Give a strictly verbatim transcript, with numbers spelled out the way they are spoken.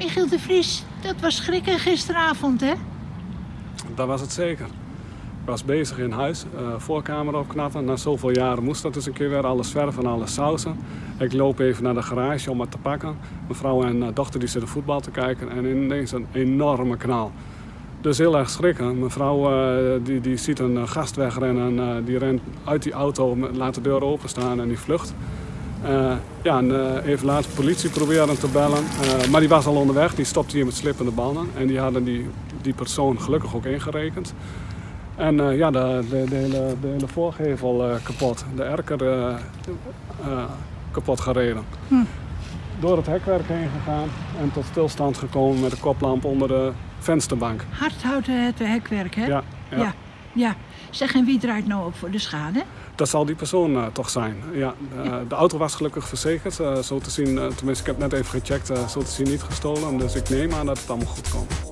Michiel de Vries, dat was schrikken gisteravond, hè? Dat was het zeker. Ik was bezig in huis, uh, voorkamer opknappen. Na zoveel jaren moest dat dus een keer weer, alles verven, alles sausen. Ik loop even naar de garage om het te pakken. Mijn vrouw en uh, dochter die zitten voetbal te kijken en ineens een enorme knal. Dus heel erg schrikken. Mijn vrouw uh, die, die ziet een uh, gast wegrennen, uh, die rent uit die auto, laat de deur openstaan en die vlucht. Uh, ja, en, uh, even later de politie proberen te bellen, uh, maar die was al onderweg, die stopte hier met slippende banden en die hadden die, die persoon gelukkig ook ingerekend. En uh, ja, de, de, de, hele, de hele voorgevel uh, kapot, de erker uh, uh, kapot gereden. Hm. Door het hekwerk heen gegaan en tot stilstand gekomen met de koplamp onder de vensterbank. Hard houden het hekwerk, hè? Ja. ja. ja. ja. Zeg, en wie draait nou op voor de schade? Dat zal die persoon uh, toch zijn. Ja, uh, ja. De auto was gelukkig verzekerd. Uh, zo te zien, uh, tenminste ik heb net even gecheckt, uh, zo te zien niet gestolen. Dus ik neem aan dat het allemaal goed komt.